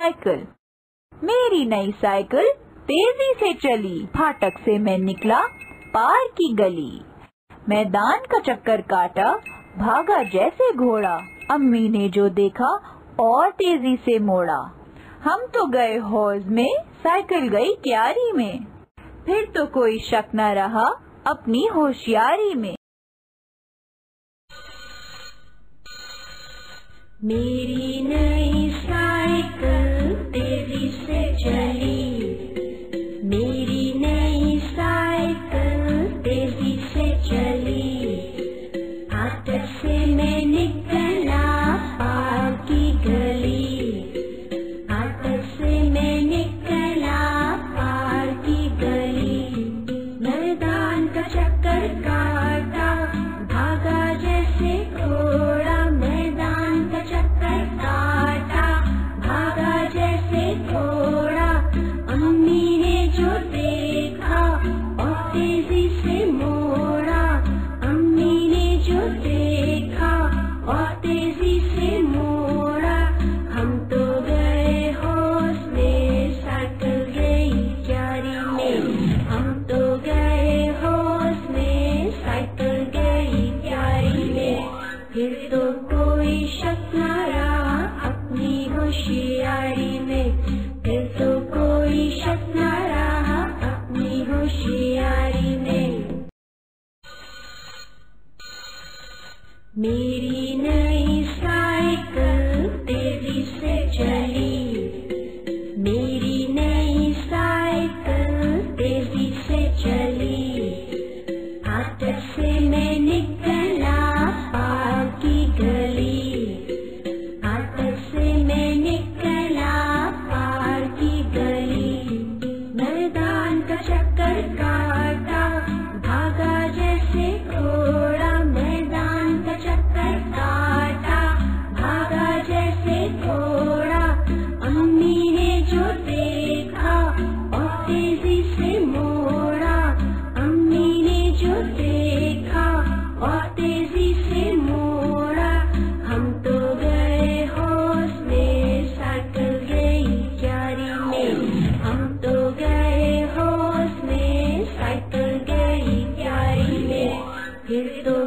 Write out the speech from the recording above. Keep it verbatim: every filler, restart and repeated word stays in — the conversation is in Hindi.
साइकिल। मेरी नई साइकिल तेजी से चली, फाटक से मैं निकला पार की गली। मैदान का चक्कर काटा, भागा जैसे घोड़ा, अम्मी ने जो देखा और तेजी से मोड़ा। हम तो गए हौज में, साइकिल गई क्यारी में, फिर तो कोई शक न रहा अपनी होशियारी में। मेरी नई साइकिल तेजी से चली, मेरी नई साइकिल तेजी से चली। फाटक से मैं निकला पार की गली, फाटक से मैं निकला पार की गली। मैदान का चक्कर काटा, भागा जैसे घोड़ा, मैदान का चक्कर काटा, भागा जैसे घोड़ा। अम्मी ने जो देखा और तेजी से मोड़ा, अम्मी ने जो देखा और तेजी से मोड़ा। हम तो गए होश में, साइकिल गई क्यारी में, हम तो गए होश में, साइकिल गई क्यारी में। फिर तो कोई शक न रहा अपनी होशियारी में, फिर तो कोई शक न रहा अपनी होशियारी में। मेरी नई साइकिल तेजी से चली, मेरी नई साइकिल तेजी से चली। फाटक से मैं निकला पार की गली, फाटक से मैं निकला पार की गली। मैदान का चक्कर काटा, भागा जैसे घोड़ा, मैदान का चक्कर काटा, भागा जैसे घोड़ा। अम्मी ने जो देखा और तेजी से मोड़ा, अम्मी ने जो देखा और तेजी से मोड़ा। हम तो गए होश में, साइकिल गई क्यारी में, हम तो गए होश में, साइकिल गई क्यारी में। फिर तो